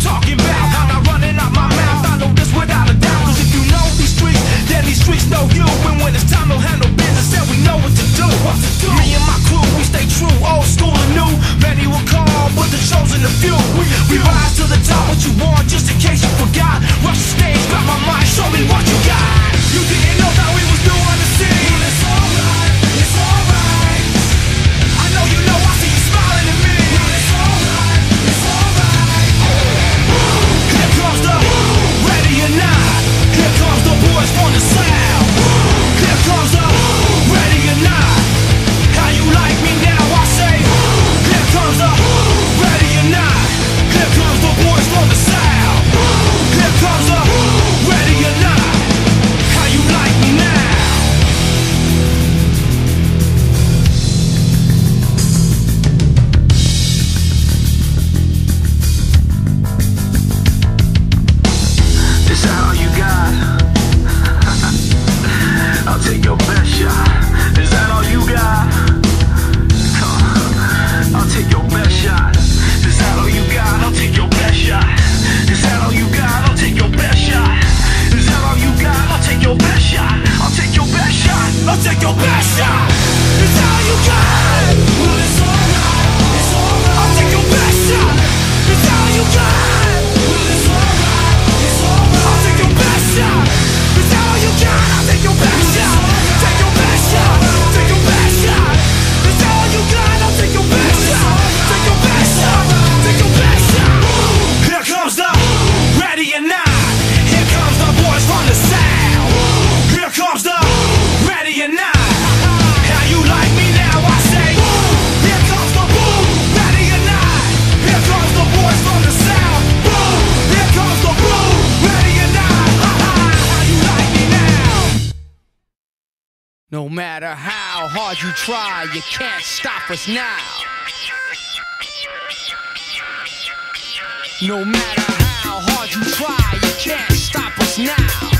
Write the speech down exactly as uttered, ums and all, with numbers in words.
talking about. I'm not running out my mouth, I know this without a doubt. Cause if you know these streets, then these streets know you. And when it's time to handle business, then we know what to do. What to do. Me and my crew, we stay true, old school and new. Many will call, but the chosen a few. We, we rise to the top, what you want, just in case you forgot. Rush the stage, grab my mic, show me what you got. You didn't know that we was new on the scene. Well, it's alright, it's alright. I know you know, I see you smiling at me. Well, it's alright, it's alright. Here comes the ready or not. Here comes the boys from the south. Here comes the ready or not. How you like me now? I say. Here comes the ready or not. Here comes the boys from the south. Here comes the ready or not. How you like me now? Is that all you got? I'll take your best shot. Is that all you got? I'll take your best shot. Is that all you got? I'll take your best shot. Is that all you got? I'll take your best shot. Is that all you got? I'll take your best shot. I'll take your best shot. I'll take your best shot. Is that all you got? Well, it's alright. It's alright. I'll take your best shot. Is that all you got? Well, it's alright. It's alright. I'll take your best shot. Is that all you got? I'll take your best shot. Take your best shot. Take your best shot. Is that all you got? I'll take your best shot. Take your best shot. Take your best shot. Here comes the ready or not. Here comes the boys from the south. Here comes the ready or not. How you like me now? I say. Here comes the boom, ready or not. Here comes the boys from the south. Boom. Here comes the boom, ready or not. How you like me now? No matter how hard you try, you can't stop us now. No matter how hard you try, you can't stop us now.